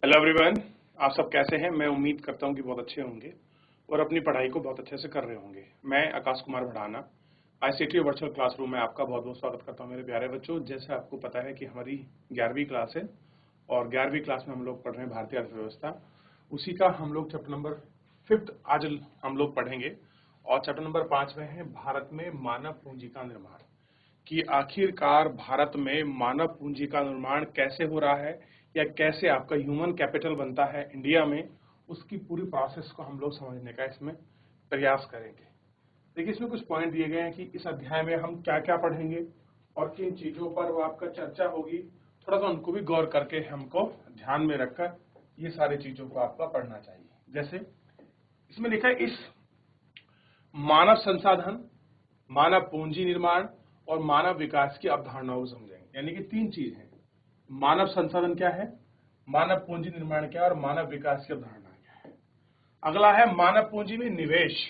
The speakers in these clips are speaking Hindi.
Hello everyone. आप सब कैसे हैं? मैं उम्मीद करता हूं कि बहुत अच्छे होंगे और अपनी पढ़ाई को बहुत अच्छे से कर रहे होंगे। मैं Akash Kumar Bhadana ICT virtual classroom में आपका बहुत बहुत स्वागत करता हूं मेरे प्यारे बच्चों। जैसे आपको पता है कि हमारी 11वीं क्लास है और 11वीं क्लास में हम लोग पढ़ रहे हैं भारतीय अर्थव्यवस्था। उसी का हम लोग चैप्टर नंबर 5 आज हम लोग पढ़ेंगे और चैप्टर नंबर 5 में है भारत में मानव पूंजी का निर्माण, कि आखिरकार भारत में मानव पूंजी का निर्माण कैसे हो रहा है या कैसे आपका ह्यूमन कैपिटल बनता है इंडिया में, उसकी पूरी प्रोसेस को हम लोग समझने का इसमें प्रयास करेंगे। देखिए, इसमें कुछ पॉइंट दिए गए हैं कि इस अध्याय में हम क्या क्या पढ़ेंगे और किन चीजों पर वो आपका चर्चा होगी। थोड़ा सा उनको भी गौर करके हमको ध्यान में रखकर ये सारी चीजों को आपका पढ़ना चाहिए। जैसे इसमें लिखा है, इस मानव संसाधन, मानव पूंजी निर्माण और मानव विकास की अवधारणाओं को समझेंगे। यानी कि तीन चीज है, मानव संसाधन क्या है, मानव पूंजी निर्माण क्या है और मानव विकास की अवधारणा क्या है। अगला है मानव पूंजी में निवेश,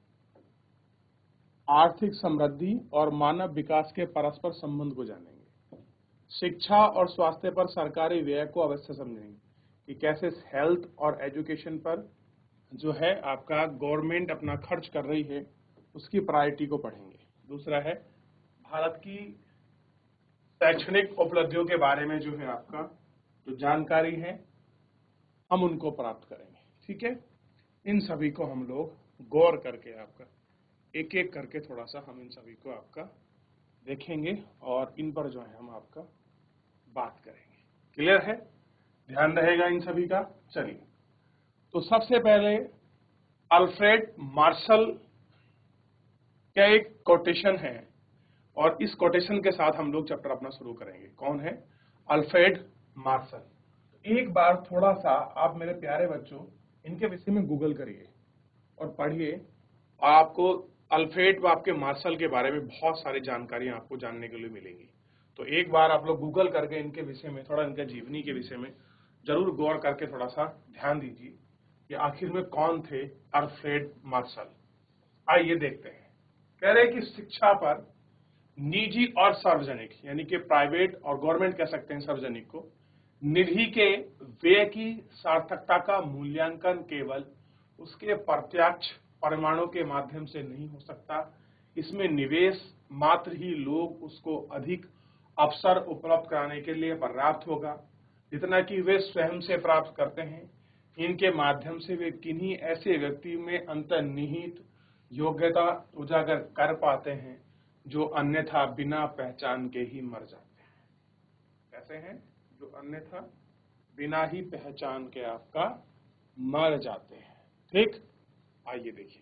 आर्थिक समृद्धि और मानव विकास के परस्पर संबंध को जानेंगे। शिक्षा और स्वास्थ्य पर सरकारी व्यय को अवश्य समझेंगे कि कैसे हेल्थ और एजुकेशन पर जो है आपका गवर्नमेंट अपना खर्च कर रही है, उसकी प्रायोरिटी को पढ़ेंगे। दूसरा है भारत की शैक्षणिक उपलब्धियों के बारे में जो है आपका जो जानकारी है हम उनको प्राप्त करेंगे। ठीक है, इन सभी को हम लोग गौर करके आपका एक एक करके थोड़ा सा हम इन सभी को आपका देखेंगे और इन पर जो है हम आपका बात करेंगे। क्लियर है? ध्यान रहेगा इन सभी का। चलिए, तो सबसे पहले अल्फ्रेड मार्शल का एक कोटेशन है और इस कोटेशन के साथ हम लोग चैप्टर अपना शुरू करेंगे। कौन है? Alfred Marshall. एक बार थोड़ा सा आप मेरे प्यारे बच्चों इनके विषय में गूगल करिए और पढ़िए। आपको अल्फ्रेड व आपके मार्शल के बारे में बहुत सारी जानकारियां आपको जानने के लिए मिलेंगी। तो एक बार आप लोग गूगल करके इनके विषय में थोड़ा, इनके जीवनी के विषय में जरूर गौर करके थोड़ा सा ध्यान दीजिए कि आखिर में कौन थे अल्फ्रेड मार्शल। आइए देखते हैं। कह रहे कि शिक्षा पर निजी और सार्वजनिक, यानी कि प्राइवेट और गवर्नमेंट कह सकते हैं सार्वजनिक को, निधि के व्यय की सार्थकता का मूल्यांकन केवल उसके प्रत्यक्ष परिमाणों के माध्यम से नहीं हो सकता। इसमें निवेश मात्र ही लोग उसको अधिक अवसर उपलब्ध कराने के लिए पर्याप्त होगा, जितना कि वे स्वयं से प्राप्त करते हैं। इनके माध्यम से वे किन्हीं ऐसे व्यक्ति में अंतर्निहित योग्यता उजागर कर पाते हैं जो अन्यथा बिना पहचान के ही मर जाते हैं। कैसे हैं? जो अन्यथा बिना ही पहचान के आपका मर जाते हैं। ठीक, आइए देखिए।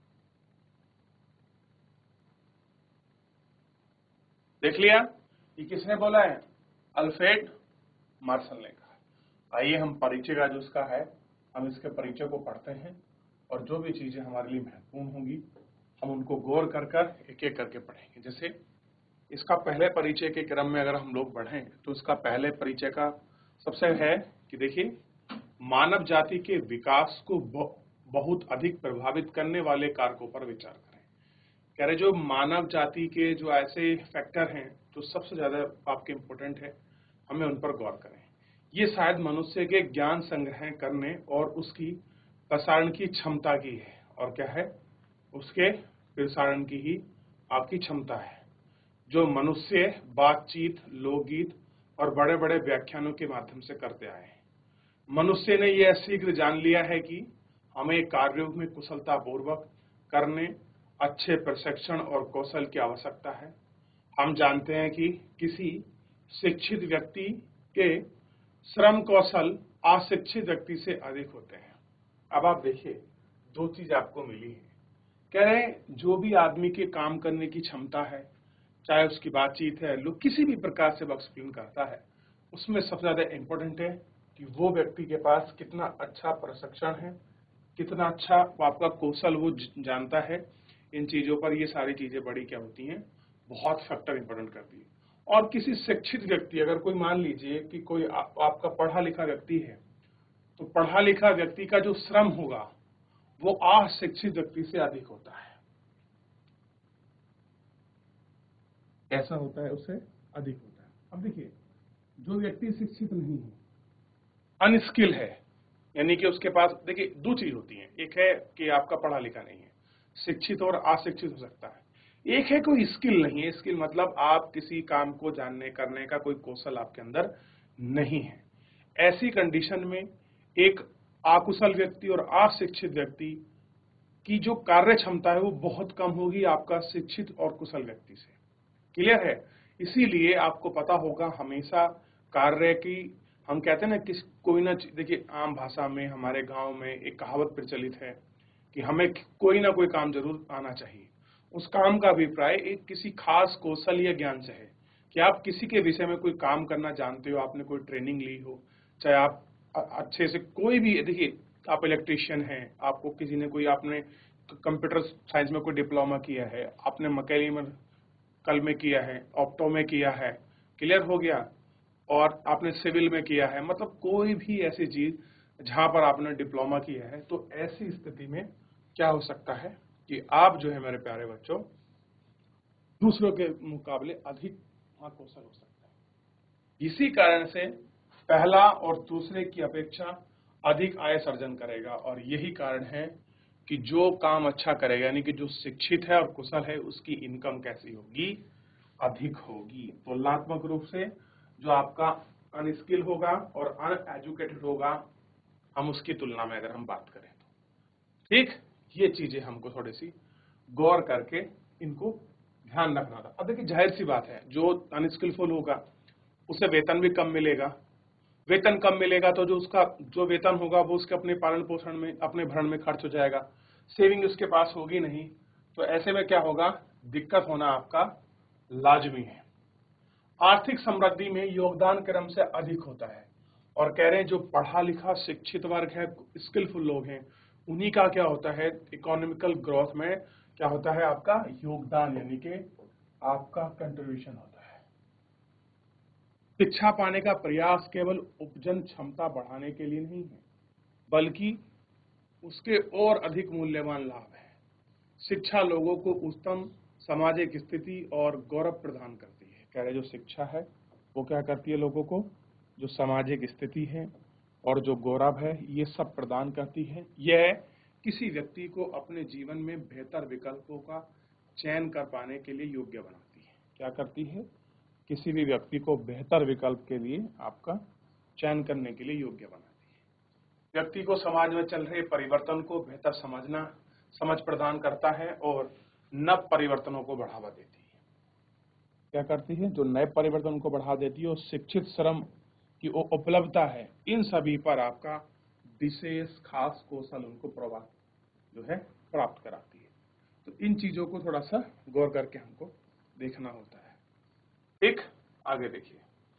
देख लिया कि किसने बोला है? अल्फ्रेड मार्शल ने कहा। आइए हम परिचय का जो उसका है, हम इसके परिचय को पढ़ते हैं और जो भी चीजें हमारे लिए महत्वपूर्ण होंगी हम उनको गौर कर कर एक एक करके पढ़ेंगे। जैसे इसका पहले परिचय के क्रम में अगर हम लोग बढ़ें तो इसका पहले परिचय का सबसे है कि देखिए, मानव जाति के विकास को बहुत अधिक प्रभावित करने वाले कारकों पर विचार करें। कह रहे जो मानव जाति के जो ऐसे फैक्टर हैं जो सबसे ज्यादा आपके इम्पोर्टेंट है, हमें उन पर गौर करें। ये शायद मनुष्य के ज्ञान संग्रह करने और उसकी प्रसारण की क्षमता की है। और क्या है? उसके प्रसारण की ही आपकी क्षमता है। जो मनुष्य बातचीत, लोकगीत और बड़े बड़े व्याख्यानों के माध्यम से करते आए हैं। मनुष्य ने यह शीघ्र जान लिया है कि हमें कार्यों में कुशलता पूर्वक करने अच्छे प्रशिक्षण और कौशल की आवश्यकता है। हम जानते हैं कि किसी शिक्षित व्यक्ति के श्रम कौशल अशिक्षित व्यक्ति से अधिक होते हैं। अब आप देखिए, दो चीज आपको मिली है। कह रहे हैं जो भी आदमी के काम करने की क्षमता है, चाहे उसकी बातचीत है, लोग किसी भी प्रकार से एक्सप्लेन करता है, उसमें सबसे ज्यादा इंपॉर्टेंट है कि वो व्यक्ति के पास कितना अच्छा प्रशिक्षण है, कितना अच्छा आपका कौशल वो जानता है। इन चीजों पर ये सारी चीजें बड़ी क्या होती हैं, बहुत फैक्टर इंपॉर्टेंट करती है। और किसी शिक्षित व्यक्ति, अगर कोई मान लीजिए कि कोई आपका पढ़ा लिखा व्यक्ति है, तो पढ़ा लिखा व्यक्ति का जो श्रम होगा वो अशिक्षित व्यक्ति से अधिक होता है। ऐसा होता है, उससे अधिक होता है। अब देखिए, जो व्यक्ति शिक्षित नहीं है, अनस्किल है, यानी कि उसके पास, देखिए दो चीज होती है, एक है कि आपका पढ़ा लिखा नहीं है, शिक्षित और अशिक्षित हो सकता है, एक है कोई स्किल नहीं है। स्किल मतलब आप किसी काम को जानने करने का कोई कौशल आपके अंदर नहीं है। ऐसी कंडीशन में एक अकुशल व्यक्ति और अशिक्षित व्यक्ति की जो कार्य क्षमता है वो बहुत कम होगी आपका शिक्षित और कुशल व्यक्ति से। क्लियर है? इसीलिए आपको पता होगा हमेशा कार्य की, हम कहते हैं ना किस कोई ना, देखिए आम भाषा में हमारे गांव में एक कहावत प्रचलित है कि हमें कोई ना कोई काम जरूर आना चाहिए। उस काम का अभिप्राय एक किसी खास कौशल या ज्ञान से है कि आप किसी के विषय में कोई काम करना जानते हो, आपने कोई ट्रेनिंग ली हो, चाहे आप अच्छे से कोई भी, देखिए आप इलेक्ट्रिशियन हैं, आपको किसी ने कोई, आपने कंप्यूटर साइंस में कोई डिप्लोमा किया है, आपने मैकेनिकल में किया है, ऑप्टो में किया है, क्लियर हो गया, और आपने सिविल में किया है, मतलब कोई भी ऐसी चीज जहां पर आपने डिप्लोमा किया है, तो ऐसी स्थिति में क्या हो सकता है कि आप जो है मेरे प्यारे बच्चों दूसरों के मुकाबले अधिक अकुशल हो सकता है। इसी कारण से पहला और दूसरे की अपेक्षा अधिक आय सर्जन करेगा, और यही कारण है कि जो काम अच्छा करेगा, यानी कि जो शिक्षित है और कुशल है, उसकी इनकम कैसी होगी, अधिक होगी। तुलनात्मक रूप से जो आपका अनस्किल होगा और अनएजुकेटेड होगा, हम उसकी तुलना में अगर हम बात करें तो ठीक, ये चीजें हमको थोड़ी सी गौर करके इनको ध्यान रखना था। अब देखिए जाहिर सी बात है, जो अनस्किलफुल होगा उसे वेतन भी कम मिलेगा, वेतन कम मिलेगा तो जो उसका जो वेतन होगा वो उसके अपने पालन पोषण में, अपने भरण में खर्च हो जाएगा, सेविंग उसके पास होगी नहीं, तो ऐसे में क्या होगा, दिक्कत होना आपका लाजमी है। आर्थिक समृद्धि में योगदान क्रम से अधिक होता है, और कह रहे हैं जो पढ़ा लिखा शिक्षित वर्ग है, स्किलफुल लोग हैं, उन्हीं का क्या होता है, इकोनॉमिकल ग्रोथ में क्या होता है, आपका योगदान, यानी कि आपका कंट्रीब्यूशन होता है। शिक्षा पाने का प्रयास केवल उपजन क्षमता बढ़ाने के लिए नहीं है, बल्कि उसके और अधिक मूल्यवान लाभ है। शिक्षा लोगों को उत्तम सामाजिक स्थिति और गौरव प्रदान करती है। कह रहे जो शिक्षा है वो क्या करती है, लोगों को जो सामाजिक स्थिति है और जो गौरव है ये सब प्रदान करती है। यह किसी व्यक्ति को अपने जीवन में बेहतर विकल्पों का चयन कर पाने के लिए योग्य बनाती है। क्या करती है, किसी भी व्यक्ति को बेहतर विकल्प के लिए आपका चयन करने के लिए योग्य बनाती है। व्यक्ति को समाज में चल रहे परिवर्तन को बेहतर समझ प्रदान करता है और नव परिवर्तनों को बढ़ावा देती है। क्या करती है, जो नए परिवर्तन को बढ़ा देती है, और शिक्षित श्रम की उपलब्धता है, इन सभी पर आपका विशेष खास कौशल उनको प्राप्त कराती है। तो इन चीजों को थोड़ा सा गौर करके हमको देखना होता है। ठीक, आगे देखिए,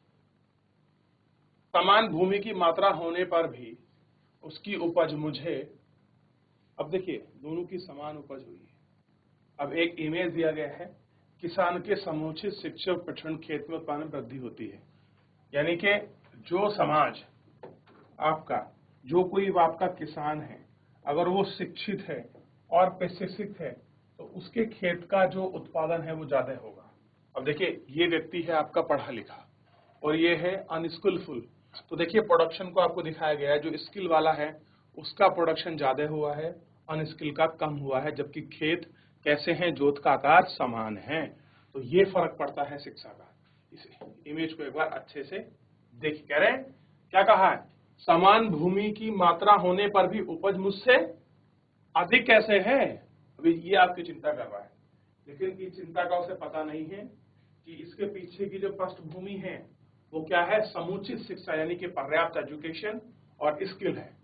समान भूमि की मात्रा होने पर भी उसकी उपज मुझे, अब देखिए दोनों की समान उपज हुई है। अब एक इमेज दिया गया है, किसान के समुचित शिक्षा और प्रशिक्षण खेत में उत्पादन वृद्धि होती है, यानी कि जो समाज आपका, जो कोई आपका किसान है, अगर वो शिक्षित है और प्रशिक्षित है तो उसके खेत का जो उत्पादन है वो ज्यादा होगा। अब देखिए ये व्यक्ति है आपका पढ़ा लिखा और ये है अनस्किलफुल, तो देखिए प्रोडक्शन को आपको दिखाया गया है, जो स्किल वाला है उसका प्रोडक्शन ज्यादा हुआ है, अनस्किल का कम हुआ है, जबकि खेत कैसे हैं, जोत का आकार समान है। तो ये फर्क पड़ता है शिक्षा का। इस इमेज को एक बार अच्छे से देखिए, कह रहे हैं क्या कहा है, समान भूमि की मात्रा होने पर भी उपज मुझसे अधिक कैसे है। अभी ये आपकी चिंता कर रहा है, लेकिन इस चिंता का उसे पता नहीं है कि इसके पीछे की जो पृष्ठभूमि है वो क्या है, समुचित शिक्षा, यानी कि पर्याप्त एजुकेशन और स्किल है।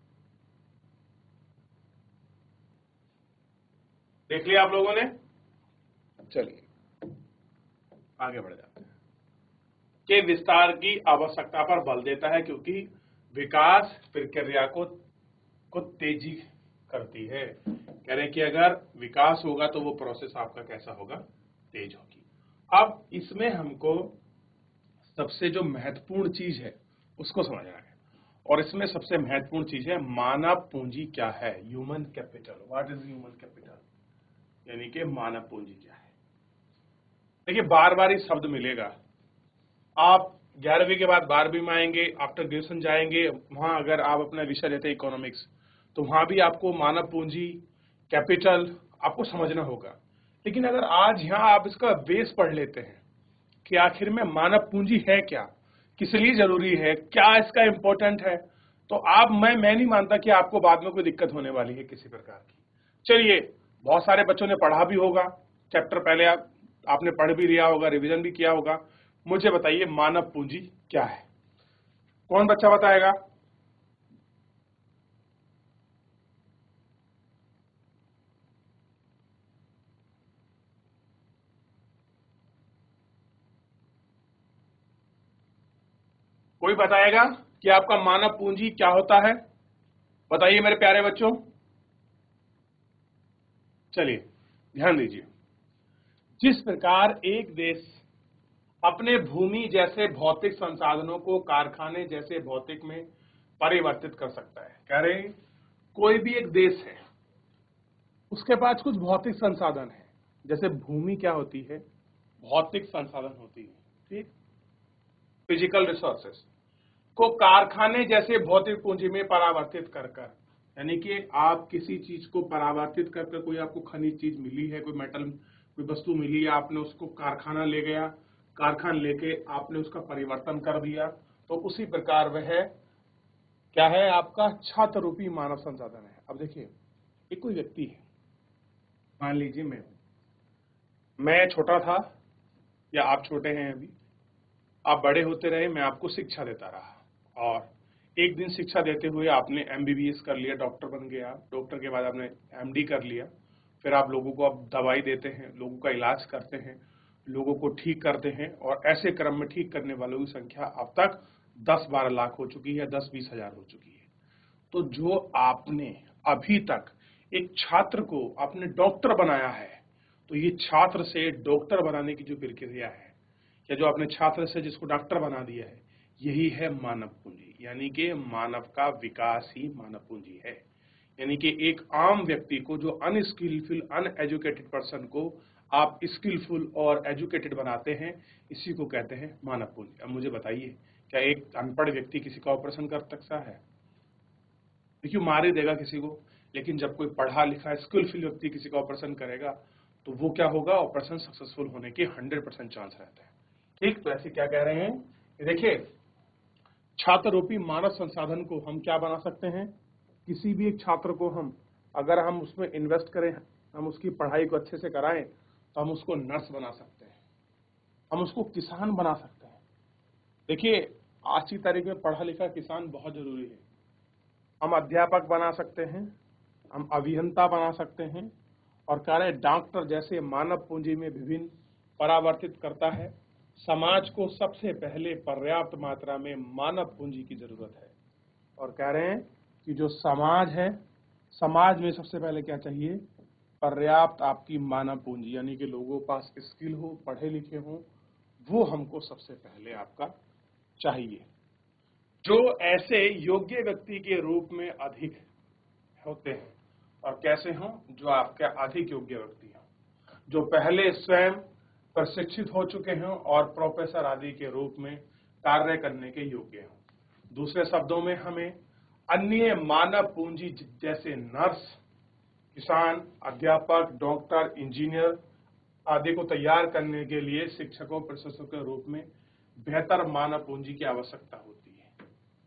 देख लिया आप लोगों ने, चलिए आगे बढ़ जाते हैं। के विस्तार की आवश्यकता पर बल देता है, क्योंकि विकास प्रक्रिया को तेजी करती है। कह रहे हैं कि अगर विकास होगा तो वो प्रोसेस आपका कैसा होगा, तेज होगी। अब इसमें हमको सबसे जो महत्वपूर्ण चीज है उसको समझना है, और इसमें सबसे महत्वपूर्ण चीज है मानव पूंजी क्या है, human capital. What is human capital, यानी कि मानव पूंजी क्या है। देखिए बार बार ये शब्द मिलेगा, आप 11वीं के बाद 12वीं में आएंगे, आफ्टर ग्रेजुएशन जाएंगे, वहां अगर आप अपना विषय लेते हैं इकोनॉमिक्स, तो वहां भी आपको मानव पूंजी, कैपिटल आपको समझना होगा। लेकिन अगर आज यहाँ आप इसका बेस पढ़ लेते हैं कि आखिर में मानव पूंजी है क्या, किस लिए जरूरी है, क्या इसका इंपॉर्टेंट है, तो आप मैं नहीं मानता कि आपको बाद में कोई दिक्कत होने वाली है किसी प्रकार की। चलिए, बहुत सारे बच्चों ने पढ़ा भी होगा, चैप्टर पहले आपने पढ़ भी लिया होगा, रिवीजन भी किया होगा। मुझे बताइए मानव पूंजी क्या है, कौन बच्चा बताएगा? कोई बताएगा कि आपका मानव पूंजी क्या होता है? बताइए मेरे प्यारे बच्चों। चलिए ध्यान दीजिए, जिस प्रकार एक देश अपने भूमि जैसे भौतिक संसाधनों को कारखाने जैसे भौतिक में परिवर्तित कर सकता है, कह रहे हैं कोई भी एक देश है, उसके पास कुछ भौतिक संसाधन है, जैसे भूमि क्या होती है, भौतिक संसाधन होती है, ठीक, फिजिकल रिसोर्सेस को कारखाने जैसे भौतिक पूंजी में परावर्तित कर कर, यानी कि आप किसी चीज को परावर्तित कर कर, कोई आपको खनिज चीज मिली है, कोई मेटल, कोई वस्तु मिली है, आपने उसको कारखाना ले गया, कारखाना लेके आपने उसका परिवर्तन कर दिया, तो उसी प्रकार वह क्या है, आपका छात्र रूपी मानव संसाधन है। अब देखिए, एक कोई व्यक्ति है, मान लीजिए मैं छोटा था या आप छोटे हैं अभी, आप बड़े होते रहे, मैं आपको शिक्षा देता रहा, और एक दिन शिक्षा देते हुए आपने एमबीबीएस कर लिया, डॉक्टर बन गया, डॉक्टर के बाद आपने एमडी कर लिया, फिर आप लोगों को अब दवाई देते हैं, लोगों का इलाज करते हैं, लोगों को ठीक करते हैं, और ऐसे क्रम में ठीक करने वालों की संख्या अब तक 10-12 लाख हो चुकी है, 10-20 हजार हो चुकी है। तो जो आपने अभी तक एक छात्र को आपने डॉक्टर बनाया है, तो ये छात्र से डॉक्टर बनाने की जो प्रक्रिया है, या जो आपने छात्र से जिसको डॉक्टर बना दिया है, यही है मानव पूंजी, यानी कि मानव का विकास ही मानव पूंजी है। यानी कि एक आम व्यक्ति को, जो अनस्किलफुल अनएजुकेटेड पर्सन को आप स्किलफुल और एजुकेटेड बनाते हैं, इसी को कहते हैं मानव पूंजी। अब मुझे बताइए, क्या एक अनपढ़ व्यक्ति किसी का ऑपरेशन कर सकता है? देखिए, मार ही देगा किसी को। लेकिन जब कोई पढ़ा लिखा स्किलफुल व्यक्ति किसी का ऑपरेशन करेगा, तो वो क्या होगा, ऑपरेशन सक्सेसफुल होने के 100% चांस रहते हैं। ठीक, तो ऐसे क्या कह रहे हैं, देखिए, छात्र रूपी मानव संसाधन को हम क्या बना सकते हैं, किसी भी एक छात्र को हम, अगर हम उसमें इन्वेस्ट करें, हम उसकी पढ़ाई को अच्छे से कराएं, तो हम उसको नर्स बना सकते हैं, हम उसको किसान बना सकते हैं। देखिए, आज की तारीख में पढ़ा लिखा किसान बहुत जरूरी है। हम अध्यापक बना सकते हैं, हम अभियंता बना सकते हैं, और कार्य डॉक्टर जैसे मानव पूंजी में विभिन्न परावर्तित करता है। समाज को सबसे पहले पर्याप्त मात्रा में मानव पूंजी की जरूरत है, और कह रहे हैं कि जो समाज है, समाज में सबसे पहले क्या चाहिए, पर्याप्त आपकी मानव पूंजी, यानी कि लोगों के पास स्किल हो, पढ़े लिखे हो, वो हमको सबसे पहले आपका चाहिए। जो ऐसे योग्य व्यक्ति के रूप में अधिक होते हैं, और कैसे हों, जो आपके अधिक योग्य व्यक्ति हों, जो पहले स्वयं प्रशिक्षित हो चुके हों और प्रोफेसर आदि के रूप में कार्य करने के योग्य हों। दूसरे शब्दों में, हमें अन्य मानव पूंजी जैसे नर्स, किसान, अध्यापक, डॉक्टर, इंजीनियर आदि को तैयार करने के लिए शिक्षकों, प्रशिक्षकों के रूप में बेहतर मानव पूंजी की आवश्यकता होती है।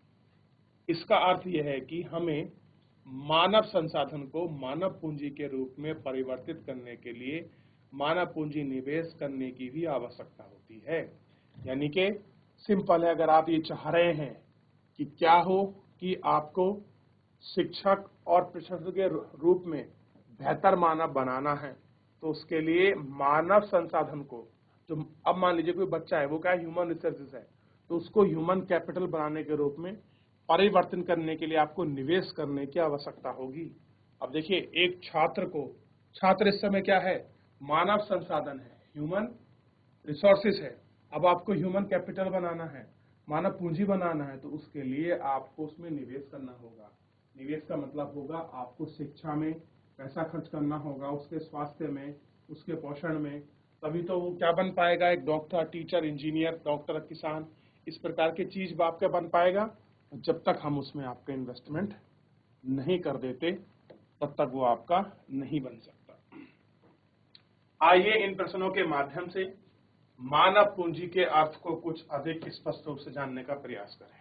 इसका अर्थ यह है कि हमें मानव संसाधन को मानव पूंजी के रूप में परिवर्तित करने के लिए मानव पूंजी निवेश करने की भी आवश्यकता होती है। यानी कि सिंपल है, अगर आप ये चाह रहे हैं कि क्या हो, कि आपको शिक्षक और प्रशिक्षक के रूप में बेहतर मानव बनाना है, तो उसके लिए मानव संसाधन को, जो अब मान लीजिए कोई बच्चा है, वो क्या ह्यूमन रिसोर्सेज है, तो उसको ह्यूमन कैपिटल बनाने के रूप में परिवर्तन करने के लिए आपको निवेश करने की आवश्यकता होगी। अब देखिए, एक छात्र को, छात्र इस समय क्या है, मानव संसाधन है, ह्यूमन रिसोर्सेज है। अब आपको ह्यूमन कैपिटल बनाना है, मानव पूंजी बनाना है, तो उसके लिए आपको उसमें निवेश करना होगा। निवेश का मतलब होगा आपको शिक्षा में पैसा खर्च करना होगा, उसके स्वास्थ्य में, उसके पोषण में, तभी तो वो क्या बन पाएगा, एक डॉक्टर, टीचर, इंजीनियर, डॉक्टर, किसान, इस प्रकार की चीज आपका बन पाएगा जब तक हम उसमें आपका इन्वेस्टमेंट नहीं कर देते, तब तक वो आपका नहीं बन सकता। आइए इन प्रश्नों के माध्यम से मानव पूंजी के अर्थ को कुछ अधिक स्पष्ट रूप से जानने का प्रयास करें।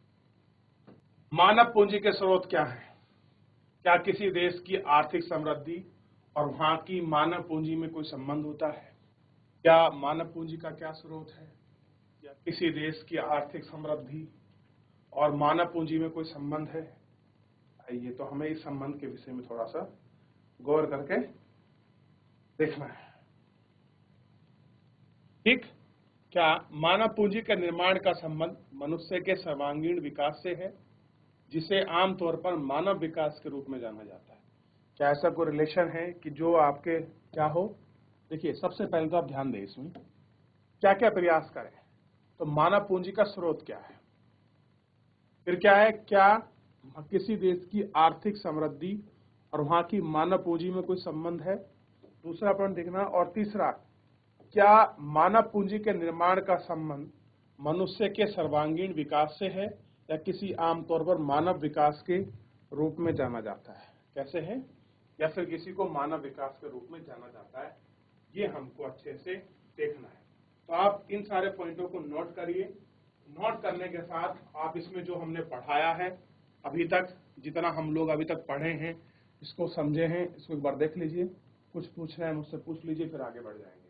मानव पूंजी के स्रोत क्या हैं? क्या किसी देश की आर्थिक समृद्धि और वहां की मानव पूंजी में कोई संबंध होता है? क्या मानव पूंजी का क्या स्रोत है? क्या किसी देश की आर्थिक समृद्धि और मानव पूंजी में कोई संबंध है? आइए तो हमें इस संबंध के विषय में थोड़ा सा गौर करके देखना है। ठीक, क्या मानव पूंजी के निर्माण का संबंध मनुष्य के सर्वांगीण विकास से है, जिसे आमतौर पर मानव विकास के रूप में जाना जाता है? क्या ऐसा कोई रिलेशन है कि जो आपके क्या हो? देखिए, सबसे पहले तो आप ध्यान दें इसमें क्या क्या प्रयास करें। तो मानव पूंजी का स्रोत क्या है, फिर क्या है, क्या किसी देश की आर्थिक समृद्धि और वहां की मानव पूंजी में कोई संबंध है, दूसरा पॉइंट देखना, और तीसरा, क्या मानव पूंजी के निर्माण का संबंध मनुष्य के सर्वांगीण विकास से है या किसी आमतौर पर मानव विकास के रूप में जाना जाता है? कैसे है, या फिर किसी को मानव विकास के रूप में जाना जाता है, ये हमको अच्छे से देखना है। तो आप इन सारे पॉइंटों को नोट करिए। नोट करने के साथ आप इसमें जो हमने पढ़ाया है अभी तक, जितना हम लोग अभी तक पढ़े हैं, इसको समझे हैं, इसको एक बार देख लीजिए। कुछ पूछना है मुझसे पूछ लीजिए, फिर आगे बढ़ जाएंगे।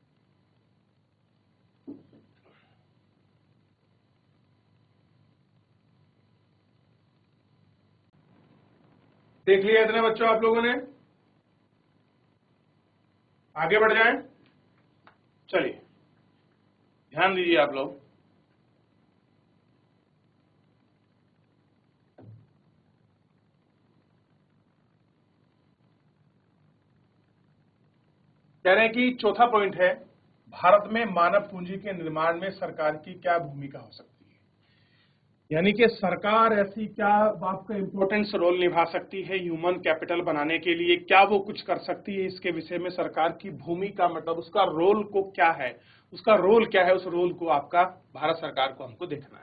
देख लिया इतने बच्चों आप लोगों ने? आगे बढ़ जाएं। चलिए ध्यान दीजिए आप लोग। कह रहे हैं कि चौथा पॉइंट है, भारत में मानव पूंजी के निर्माण में सरकार की क्या भूमिका हो सकती है? यानी कि सरकार ऐसी क्या आपका इंपॉर्टेंस रोल निभा सकती है ह्यूमन कैपिटल बनाने के लिए? क्या वो कुछ कर सकती है? इसके विषय में सरकार की भूमिका, मतलब उसका रोल को क्या है, उसका रोल क्या है, उस रोल को आपका भारत सरकार को हमको देखना है।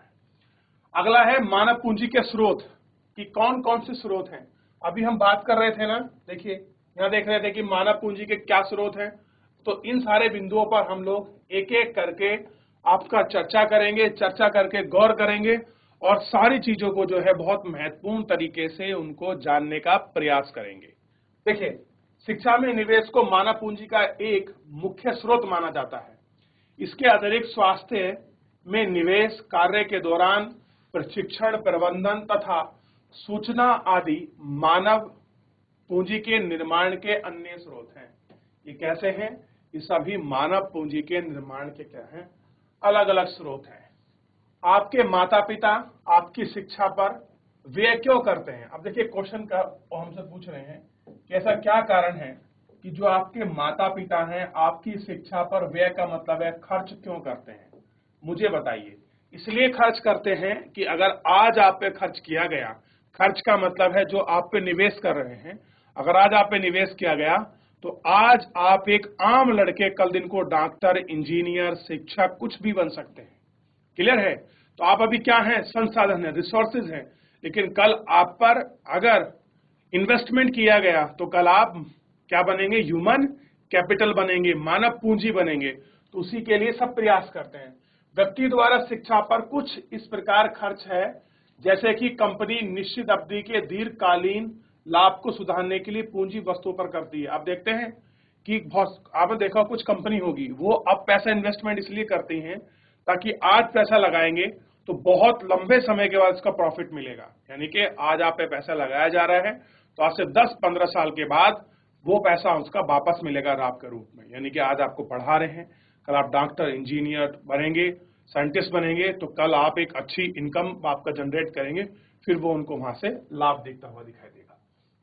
अगला है मानव पूंजी के स्रोत, कि कौन कौन से स्रोत हैं। अभी हम बात कर रहे थे ना, देखिए यहां देख रहे थे कि मानव पूंजी के क्या स्रोत हैं। तो इन सारे बिंदुओं पर हम लोग एक एक करके आपका चर्चा करेंगे, चर्चा करके गौर करेंगे और सारी चीजों को जो है बहुत महत्वपूर्ण तरीके से उनको जानने का प्रयास करेंगे। देखिए, शिक्षा में निवेश को मानव पूंजी का एक मुख्य स्रोत माना जाता है। इसके अतिरिक्त स्वास्थ्य में निवेश, कार्य के दौरान प्रशिक्षण, प्रबंधन तथा सूचना आदि मानव पूंजी के निर्माण के अन्य स्रोत हैं। ये कैसे हैं? ये सभी मानव पूंजी के निर्माण के क्या हैं? अलग अलग स्रोत हैं। आपके माता पिता आपकी शिक्षा पर व्यय क्यों करते हैं? अब देखिए क्वेश्चन का हमसे पूछ रहे हैं कि ऐसा क्या कारण है कि जो आपके माता पिता हैं आपकी शिक्षा पर व्यय का मतलब है खर्च क्यों करते हैं? मुझे बताइए। इसलिए खर्च करते हैं कि अगर आज आप पे खर्च किया गया, खर्च का मतलब है जो आप पे निवेश कर रहे हैं, अगर आज आप पे निवेश किया गया तो आज आप एक आम लड़के कल दिन को डॉक्टर, इंजीनियर, शिक्षक कुछ भी बन सकते हैं। क्लियर है? तो आप अभी क्या हैं? संसाधन है, रिसोर्सेज हैं, लेकिन कल आप पर अगर इन्वेस्टमेंट किया गया तो कल आप क्या बनेंगे? ह्यूमन कैपिटल बनेंगे, मानव पूंजी बनेंगे। तो उसी के लिए सब प्रयास करते हैं। व्यक्ति द्वारा शिक्षा पर कुछ इस प्रकार खर्च है जैसे कि कंपनी निश्चित अवधि के दीर्घकालीन लाभ को सुधारने के लिए पूंजी वस्तुओं पर करती है। आप देखते हैं कि बहुत, आपने देखा कुछ कंपनी होगी वो अब पैसा इन्वेस्टमेंट इसलिए करती हैं ताकि आज पैसा लगाएंगे तो बहुत लंबे समय के बाद इसका प्रॉफिट मिलेगा। यानी कि आज आप पे पैसा लगाया जा रहा है तो आज से 10-15 साल के बाद वो पैसा उसका वापस मिलेगा लाभ के रूप में। यानी कि आज आपको पढ़ा रहे हैं, कल आप डॉक्टर, इंजीनियर बनेंगे, साइंटिस्ट बनेंगे, तो कल आप एक अच्छी इनकम आपका जनरेट करेंगे, फिर वो उनको वहां से लाभ देखता हुआ दिखाई देगा।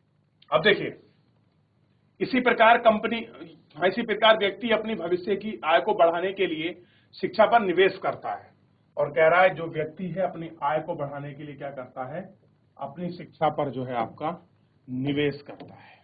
अब देखिए, इसी प्रकार व्यक्ति अपनी भविष्य की आय को बढ़ाने के लिए शिक्षा पर निवेश करता है। और कह रहा है जो व्यक्ति है अपनी आय को बढ़ाने के लिए क्या करता है? अपनी शिक्षा पर जो है आपका निवेश करता है।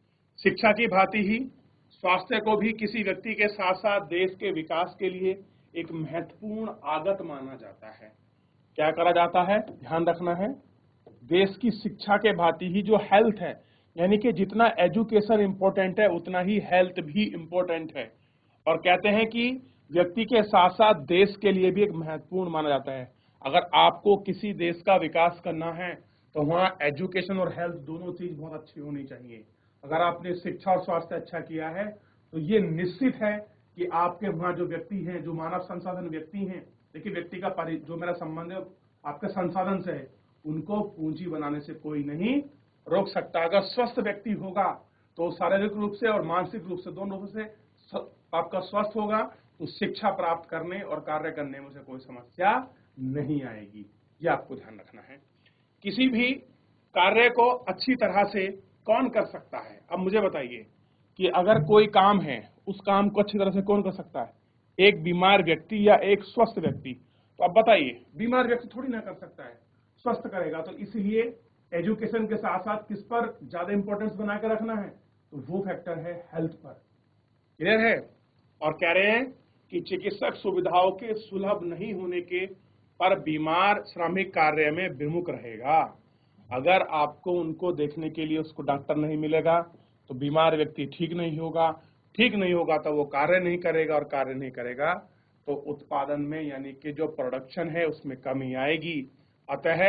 शिक्षा की भांति ही स्वास्थ्य को भी किसी व्यक्ति के साथ साथ देश के विकास के लिए एक महत्वपूर्ण आगत माना जाता है। क्या करा जाता है, ध्यान रखना है, देश की शिक्षा के भांति ही जो हेल्थ है, यानी कि जितना एजुकेशन इंपॉर्टेंट है उतना ही हेल्थ भी इंपॉर्टेंट है। और कहते हैं कि व्यक्ति के साथ साथ देश के लिए भी एक महत्वपूर्ण माना जाता है। अगर आपको किसी देश का विकास करना है तो वहाँ एजुकेशन और हेल्थ दोनों चीज बहुत अच्छी होनी चाहिए। अगर आपने शिक्षा और स्वास्थ्य अच्छा किया है तो ये निश्चित है कि आपके वहाँ जो व्यक्ति हैं, जो मानव संसाधन व्यक्ति हैं, देखिए व्यक्ति का जो मेरा संबंध है आपके संसाधन से है, उनको पूंजी बनाने से कोई नहीं रोक सकता। अगर स्वस्थ व्यक्ति होगा तो शारीरिक रूप से और मानसिक रूप से दोनों रूप से आपका स्वस्थ होगा तो शिक्षा प्राप्त करने और कार्य करने में से कोई समस्या नहीं आएगी। ये आपको ध्यान रखना है। किसी भी कार्य को अच्छी तरह से कौन कर सकता है? अब मुझे बताइए कि अगर कोई काम है, उस काम को अच्छी तरह से कौन कर सकता है? एक बीमार व्यक्ति या एक स्वस्थ व्यक्ति? तो अब बताइए, बीमार व्यक्ति थोड़ी ना कर सकता है, स्वस्थ करेगा। तो इसलिए एजुकेशन के साथ साथ किस पर ज्यादा इंपॉर्टेंस बना के रखना है? तो वो फैक्टर है हेल्थ पर। क्लियर है? और कह रहे हैं कि चिकित्सक सुविधाओं के सुलभ नहीं होने के पर बीमार श्रमिक कार्य में विमुख रहेगा। अगर आपको उनको देखने के लिए उसको डॉक्टर नहीं मिलेगा तो बीमार व्यक्ति ठीक नहीं होगा, ठीक नहीं होगा तो वो कार्य नहीं करेगा, और कार्य नहीं करेगा तो उत्पादन में यानी कि जो प्रोडक्शन है उसमें कमी आएगी। अतः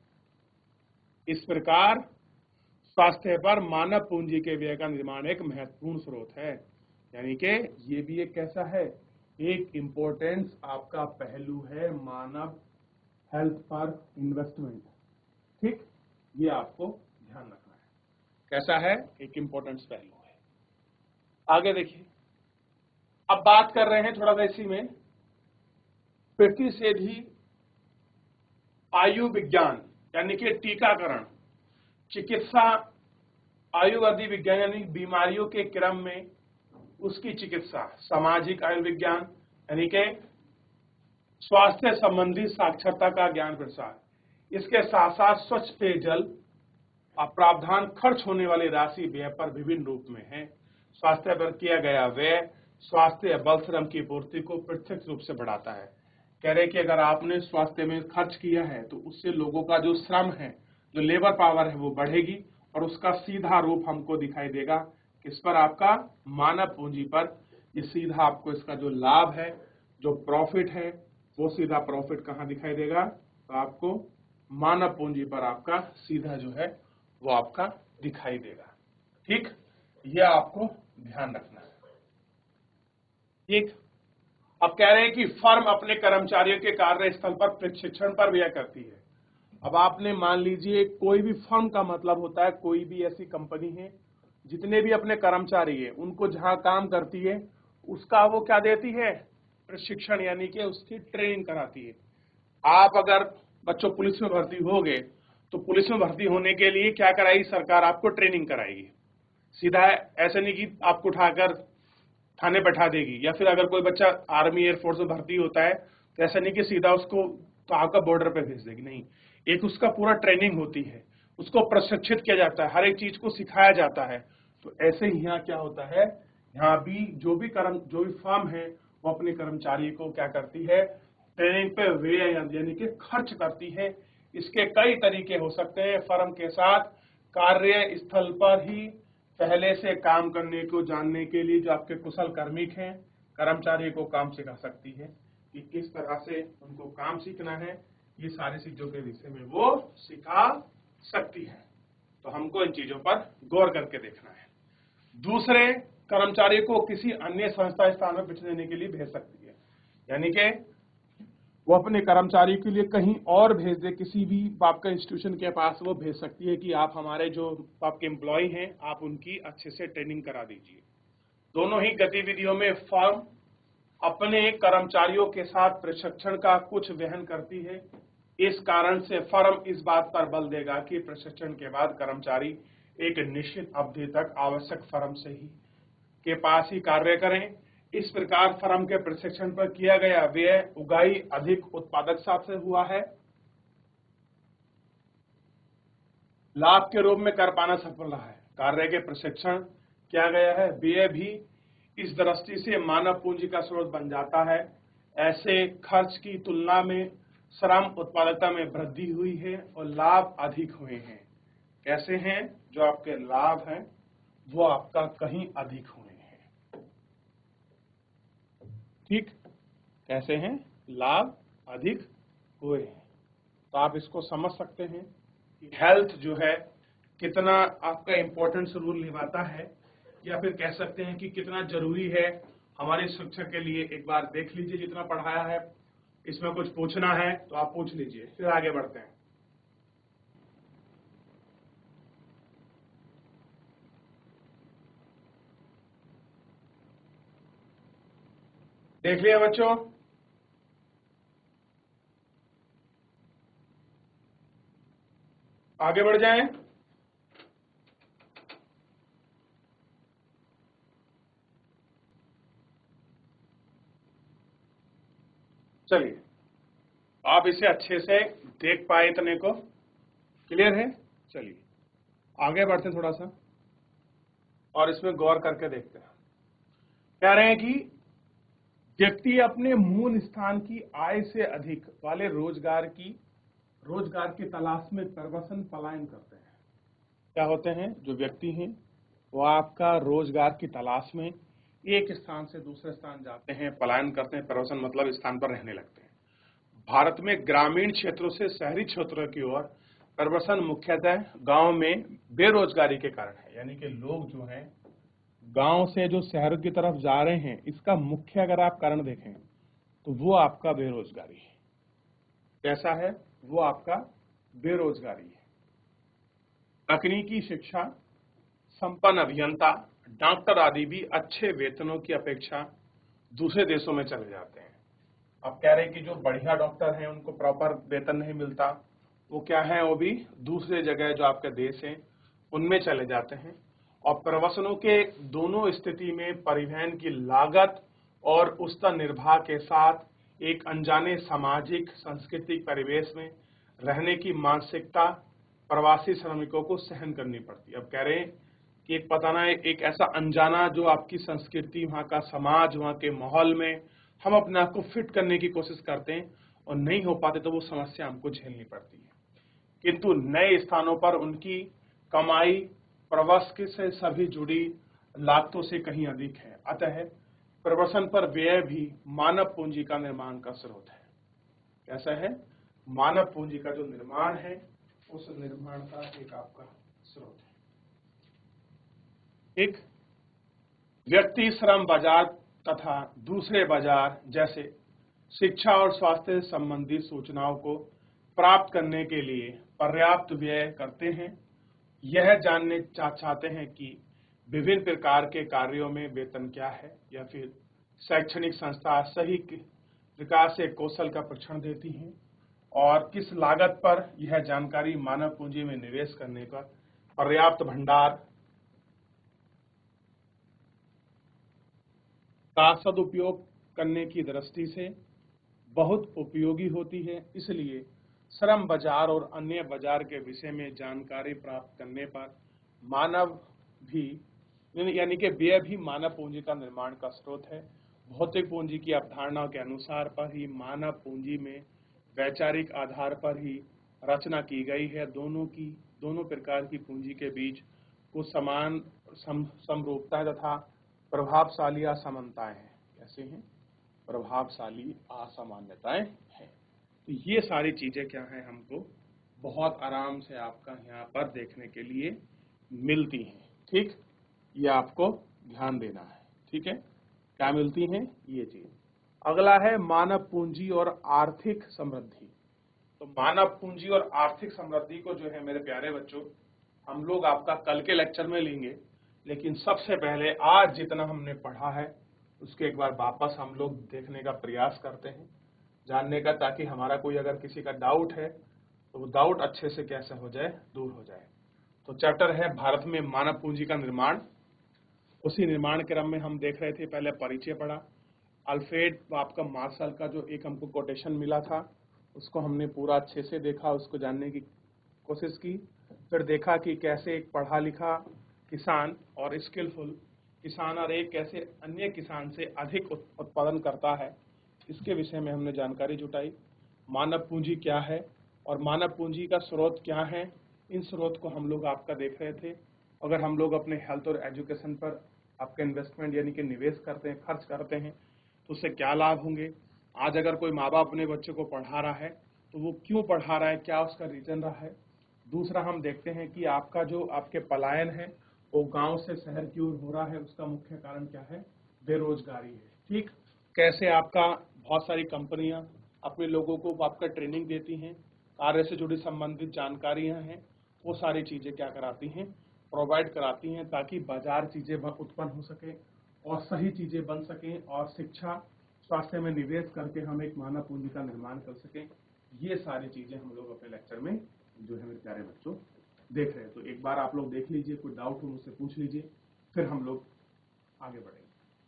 इस प्रकार स्वास्थ्य पर मानव पूंजी के व्यय का निर्माण एक महत्वपूर्ण स्रोत है। यानी कि ये भी एक कैसा है, एक इम्पोर्टेंस आपका पहलू है मानव हेल्थ पर इन्वेस्टमेंट। ठीक, ये आपको ध्यान रखना है। कैसा है, एक इम्पोर्टेंस पहलू है। आगे देखिए, अब बात कर रहे हैं थोड़ा सा इसी में प्रतिषेधी आयु विज्ञान यानी कि टीकाकरण, चिकित्सा आयुर्वेदी विज्ञान यानी बीमारियों के क्रम में उसकी चिकित्सा, सामाजिक आयुर्विज्ञान यानी कि स्वास्थ्य संबंधी साक्षरता का ज्ञान प्रसार, इसके साथ साथ स्वच्छ पेयजल प्रावधान खर्च होने वाली राशि व्यय पर विभिन्न रूप में है। स्वास्थ्य पर किया गया व्यय स्वास्थ्य बल श्रम की पूर्ति को प्रत्यक्ष रूप से बढ़ाता है। कह रहे कि अगर आपने स्वास्थ्य में खर्च किया है तो उससे लोगों का जो श्रम है, जो लेबर पावर है वो बढ़ेगी, और उसका सीधा रूप हमको दिखाई देगा किस पर? आपका मानव पूंजी पर। ये सीधा आपको इसका जो लाभ है, जो प्रॉफिट है, वो सीधा प्रॉफिट कहाँ दिखाई देगा? तो आपको मानव पूंजी पर आपका सीधा जो है वो आपका दिखाई देगा। ठीक, ये आपको ध्यान रखना है। ठीक, अब कह रहे हैं कि फर्म अपने कर्मचारियों के कार्यस्थल पर प्रशिक्षण पर व्यय करती है। अब आपने मान लीजिए कोई भी फर्म का मतलब होता है कोई भी ऐसी कंपनी है जितने भी अपने कर्मचारी है उनको जहां काम करती है उसका वो क्या देती है? प्रशिक्षण, यानी कि उसकी ट्रेनिंग कराती है। आप अगर बच्चों पुलिस में भर्ती होगे तो पुलिस में भर्ती होने के लिए क्या कराएगी सरकार? आपको ट्रेनिंग कराएगी। सीधा ऐसे नहीं कि आपको उठाकर थाने बैठा देगी, या फिर अगर कोई बच्चा आर्मी एयरफोर्स में भर्ती होता है तो ऐसा नहीं कि सीधा उसको तो आपका बॉर्डर पे भेज देगी, नहीं। एक उसका पूरा ट्रेनिंग होती है, उसको प्रशिक्षित किया जाता है, हर एक चीज को सिखाया जाता है। तो ऐसे ही यहाँ क्या होता है, यहाँ भी जो भी फर्म है वो अपने कर्मचारी को क्या करती है? ट्रेनिंग पे व्यय यानी कि खर्च करती है। इसके कई तरीके हो सकते हैं। फर्म के साथ कार्य स्थल पर ही पहले से काम करने को जानने के लिए जो आपके कुशल कार्मिक हैं, कर्मचारी को काम सिखा सकती है कि किस तरह से उनको काम सीखना है। ये सारी चीजों के विषय में वो सिखा सकती है। तो हमको इन चीजों पर गौर करके देखना है। दूसरे, कर्मचारी को किसी अन्य संस्था स्थान में पिछ देने के लिए भेज सकती है, यानी कि वो अपने कर्मचारी के लिए कहीं और भेज दे, किसी भी आपका इंस्टीट्यूशन के पास वो भेज सकती है कि आप हमारे जो आपके एम्प्लॉय हैं आप उनकी अच्छे से ट्रेनिंग करा दीजिए। दोनों ही गतिविधियों में फर्म अपने कर्मचारियों के साथ प्रशिक्षण का कुछ वहन करती है। इस कारण से फर्म इस बात पर बल देगा कि प्रशिक्षण के बाद कर्मचारी एक निश्चित अवधि तक आवश्यक फर्म से ही के पास ही कार्य करें। इस प्रकार फर्म के प्रशिक्षण पर किया गया व्यय उगाई अधिक उत्पादकता से हुआ है, लाभ के रूप में कर पाना सफल रहा है। कार्य के प्रशिक्षण किया गया है, व्यय भी इस दृष्टि से मानव पूंजी का स्रोत बन जाता है। ऐसे खर्च की तुलना में श्रम उत्पादकता में वृद्धि हुई है और लाभ अधिक हुए हैं। कैसे हैं? जो आपके लाभ हैं वो आपका कहीं अधिक हुए हैं। ठीक, कैसे हैं? लाभ अधिक हुए हैं। तो आप इसको समझ सकते हैं कि हेल्थ जो है कितना आपका इंपॉर्टेंस रोल निभाता है, या फिर कह सकते हैं कि कितना जरूरी है हमारी शिक्षा के लिए। एक बार देख लीजिए जितना पढ़ाया है, इसमें कुछ पूछना है तो आप पूछ लीजिए, फिर आगे बढ़ते हैं। देख लिया बच्चों? आगे बढ़ जाएं। चलिए, आप इसे अच्छे से देख पाए इतने को? क्लियर है? चलिए आगे बढ़ते हैं थोड़ा सा और इसमें गौर करके देखते हैं। कह रहे हैं कि व्यक्ति अपने मूल स्थान की आय से अधिक वाले रोजगार की तलाश में प्रवसन पलायन करते हैं। क्या होते हैं? जो व्यक्ति हैं वो आपका रोजगार की तलाश में एक स्थान से दूसरे स्थान जाते हैं, पलायन करते हैं। प्रवसन मतलब स्थान पर रहने लगते हैं। भारत में ग्रामीण क्षेत्रों से शहरी क्षेत्रों की ओर प्रवसन मुख्यतः गांव में बेरोजगारी के कारण है। यानी कि लोग जो हैं गांव से जो शहरों की तरफ जा रहे हैं, इसका मुख्य अगर आप कारण देखें तो वो आपका बेरोजगारी है। कैसा है? वो आपका बेरोजगारी है। तकनीकी शिक्षा, संपन्न अभियंता, डॉक्टर आदि भी अच्छे वेतनों की अपेक्षा दूसरे देशों में चले जाते हैं। अब कह रहे हैं कि जो बढ़िया डॉक्टर हैं उनको प्रॉपर वेतन नहीं मिलता, वो क्या है, वो भी दूसरे जगह जो आपके देश हैं उनमें चले जाते हैं। और प्रवसनों के दोनों स्थिति में परिवहन की लागत और उसका निर्वाह के साथ एक अनजाने सामाजिक सांस्कृतिक परिवेश में रहने की मानसिकता प्रवासी श्रमिकों को सहन करनी पड़ती है। अब कह रहे हैं कि एक पता ना एक ऐसा अनजाना जो आपकी संस्कृति, वहाँ का समाज, वहाँ के माहौल में हम अपने आप को फिट करने की कोशिश करते हैं और नहीं हो पाते तो वो समस्या हमको झेलनी पड़ती है। किंतु नए स्थानों पर उनकी कमाई प्रवास से सभी जुड़ी लागतों से कहीं अधिक है। अतः प्रवसन पर व्यय भी मानव पूंजी का निर्माण का स्रोत है। कैसा है? मानव पूंजी का जो निर्माण है उस निर्माण का एक आपका स्रोत है। एक व्यक्ति श्रम बाजार तथा दूसरे बाजार जैसे शिक्षा और स्वास्थ्य संबंधी सूचनाओं को प्राप्त करने के लिए पर्याप्त व्यय करते हैं। यह जानने चाहते हैं कि विभिन्न प्रकार के कार्यों में वेतन क्या है, या फिर शैक्षणिक संस्था सही विकास से कौशल का प्रशिक्षण देती हैं और किस लागत पर यह जानकारी मानव पूंजी में निवेश करने का पर्याप्त भंडार का सदुपयोग करने की दृष्टि से बहुत उपयोगी होती है। इसलिए श्रम बाजार और अन्य बाजार के विषय में जानकारी प्राप्त करने पर मानव भी यानी कि व्यय भी मानव पूंजी का निर्माण का स्रोत है। भौतिक पूंजी की अवधारणा के अनुसार पर ही मानव पूंजी में वैचारिक आधार पर ही रचना की गई है। दोनों प्रकार की पूंजी के बीच कुछ समान समरूपता तथा प्रभावशाली असमानताएं हैं। कैसे हैं? प्रभावशाली असामान्यताएं हैं। तो ये सारी चीजें क्या हैं, हमको बहुत आराम से आपका यहाँ पर देखने के लिए मिलती हैं। ठीक, ये आपको ध्यान देना है। ठीक है, क्या मिलती हैं ये चीज। अगला है मानव पूंजी और आर्थिक समृद्धि। तो मानव पूंजी और आर्थिक समृद्धि को जो है मेरे प्यारे बच्चों, हम लोग आपका कल के लेक्चर में लेंगे, लेकिन सबसे पहले आज जितना हमने पढ़ा है उसके एक बार वापस हम लोग देखने का प्रयास करते हैं, जानने का, ताकि हमारा कोई अगर किसी का डाउट है तो वो डाउट अच्छे से कैसे हो जाए, दूर हो जाए। तो चैप्टर है भारत में मानव पूंजी का निर्माण। उसी निर्माण क्रम में हम देख रहे थे, पहले परिचय पढ़ा, अल्फ्रेड आपका मार्शल का जो एक हमको कोटेशन मिला था उसको हमने पूरा अच्छे से देखा, उसको जानने की कोशिश की। फिर देखा कि कैसे एक पढ़ा लिखा किसान और स्किलफुल किसान और एक कैसे अन्य किसान से अधिक उत्पादन करता है, इसके विषय में हमने जानकारी जुटाई। मानव पूंजी क्या है और मानव पूंजी का स्रोत क्या है, इन स्रोत को हम लोग आपका देख रहे थे। अगर हम लोग अपने हेल्थ और एजुकेशन पर आपका इन्वेस्टमेंट यानी कि निवेश करते हैं, खर्च करते हैं, तो उससे क्या लाभ होंगे। आज अगर कोई माँ बाप अपने बच्चे को पढ़ा रहा है तो वो क्यों पढ़ा रहा है, क्या उसका रीजन रहा है। दूसरा हम देखते हैं कि आपका जो आपके पलायन है वो गांव से शहर की ओर हो रहा है, उसका मुख्य कारण क्या है, बेरोजगारी है। ठीक, कैसे आपका बहुत सारी कंपनियां अपने लोगों को आपका ट्रेनिंग देती हैं, कार्य से जुड़ी संबंधित जानकारियां हैं, वो सारी चीजें क्या कराती हैं, प्रोवाइड कराती हैं, ताकि बाजार चीजें उत्पन्न हो सके और सही चीजें बन सकें और शिक्षा स्वास्थ्य में निवेश करके हम एक मानव पूंजी का निर्माण कर सकें। ये सारी चीजें हम लोग अपने लेक्चर में जो है मेरे प्यारे बच्चों देख रहे हैं। तो एक बार आप लोग देख लीजिए, कोई डाउट हो मुझसे पूछ लीजिए, फिर हम लोग आगे बढ़ेंगे।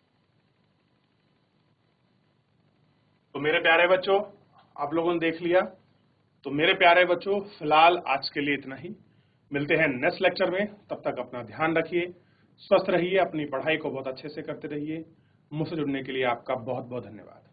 तो मेरे प्यारे बच्चों, आप लोगों ने देख लिया। तो मेरे प्यारे बच्चों, फिलहाल आज के लिए इतना ही। मिलते हैं नेक्स्ट लेक्चर में। तब तक अपना ध्यान रखिए, स्वस्थ रहिए, अपनी पढ़ाई को बहुत अच्छे से करते रहिए। मुझसे जुड़ने के लिए आपका बहुत बहुत धन्यवाद।